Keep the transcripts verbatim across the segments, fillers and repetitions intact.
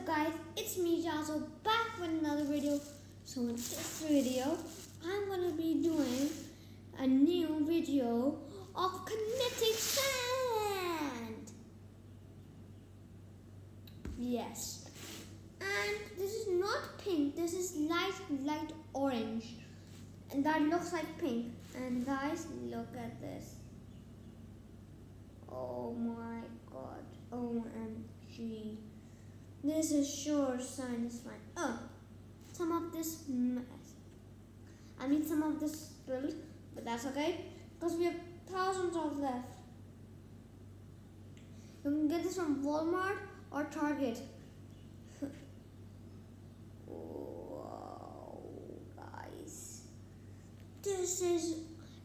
up guys, it's me Jazo back with another video. So in this video, I'm gonna be doing a new video of kinetic sand. Yes. And this is not pink, this is light, light orange. And that looks like pink. And guys, look at this. Oh my god, O M G. This is sure satisfying. Oh, some of this mess. I mean some of this spilled, but that's okay because we have thousands of left. You can get this from Walmart or Target. Whoa, guys. This is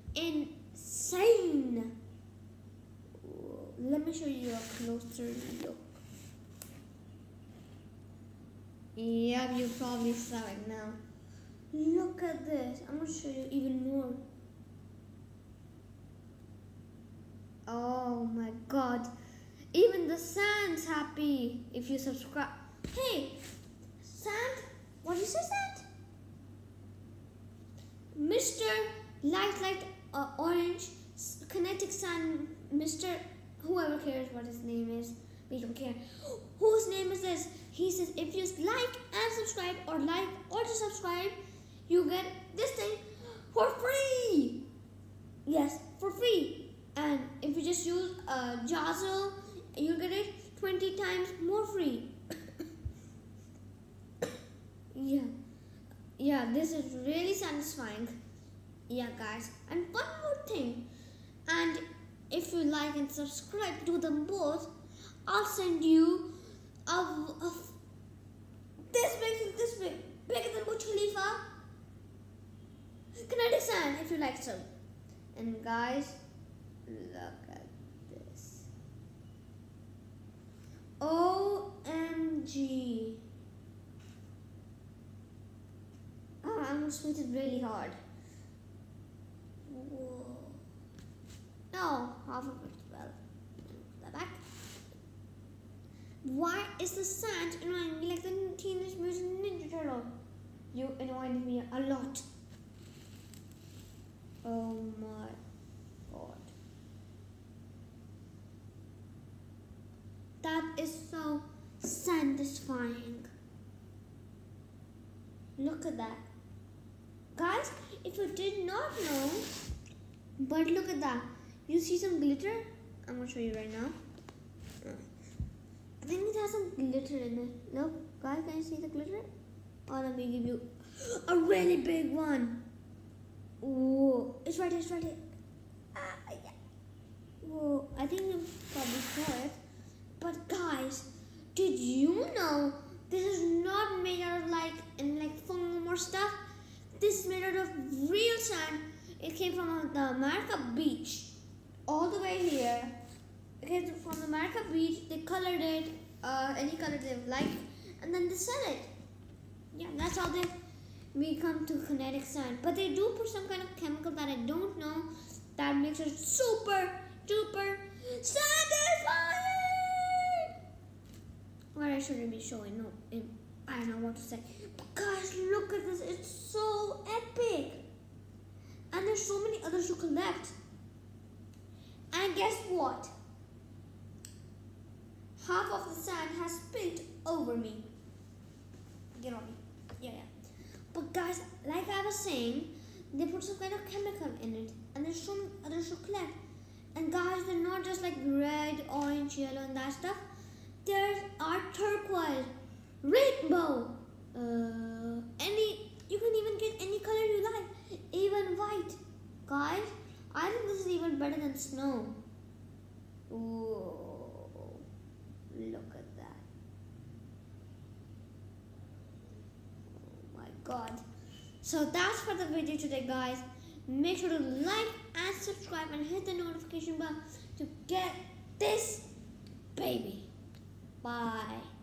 insane. Whoa. Let me show you a closer look. Yeah, you probably saw it now. Look at this. I'm going to show you even more. Oh my god. Even the sand's happy if you subscribe. Hey, sand? What is this sand? Mister Light Light uh, Orange Kinetic Sand, Mister Whoever cares what his name is. We don't care. Whose name is this? He says if you like and subscribe or like or to subscribe, you get this thing for free. Yes, for free. And if you just use uh, Jazo, you get it twenty times more free. Yeah. Yeah, this is really satisfying. Yeah, guys. And one more thing. And if you like and subscribe to them both, I'll send you a, a this big, this big, bigger than Burj Khalifa kinetic sand if you like so. And guys, look at this. O M G. Oh, I'm gonna squeeze it really hard. Whoa. No, half of it. Well, the back. Why is the sand annoying me like the Teenage Mutant Ninja Turtle? You annoyed me a lot. Oh my god. That is so satisfying. Look at that. Guys, if you did not know, but look at that. You see some glitter? I'm going to show you right now. I think it has some glitter in it. Look, guys, can you see the glitter? Oh, let me give you a really big one. Whoa, it's right here, it's right here. Ah, yeah. Whoa, I think you probably saw it. But guys, did you know this is not made out of like, and like foam or stuff? This is made out of real sand. It came from the America beach. All the way here. It came from the America beach. They colored it, uh, any color they like, and then they sell it. Yeah, that's how they become to kinetic sand. But they do put some kind of chemical that I don't know that makes it super duper satisfying. What I shouldn't be showing. No, I don't know what to say. But guys, look at this. It's so epic. And there's so many others to collect. And guess what? Half of the sand has spilled over me. Get on me. Yeah, yeah. But guys, like I was saying, they put some kind of chemical in it. And there's so many others to collect. And guys, they're not just like red, orange, yellow and that stuff. There are turquoise, rainbow, uh, any, you can even get any color you like, even white. Guys, I think this is even better than snow. Whoa, look at that. Oh my god. So that's for the video today, guys. Make sure to like and subscribe and hit the notification bell to get this baby. Bye.